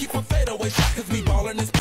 keep a fadeaway shot, cause we ballin' this